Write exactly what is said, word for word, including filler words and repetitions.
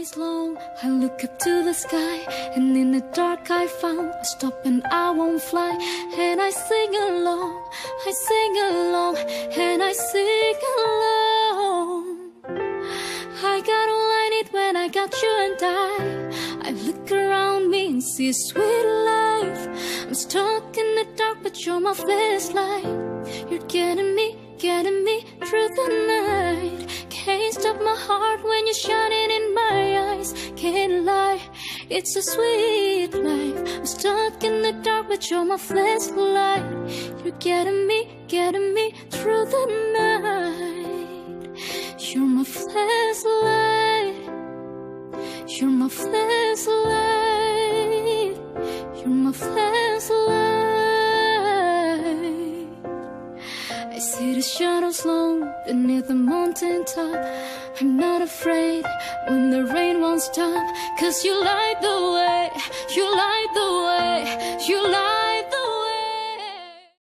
days long, I look up to the sky, and in the dark I found a stop and I won't fly. And I sing along, I sing along, and I sing along. I got all I need when I got you and I I look around me and see a sweet life. I'm stuck in the dark, but you're my flashlight. You're getting me, getting me through the night. Can't stop my heart when you're shining in my eyes. Can't lie, it's a sweet life. I'm stuck in the dark, but you're my flashlight. You're getting me, getting me through the night. You're my flashlight. You're my flashlight. You're my flashlight. I see the shadows long beneath the mountain top. I'm not afraid when the rain won't stop, 'cause you light the way.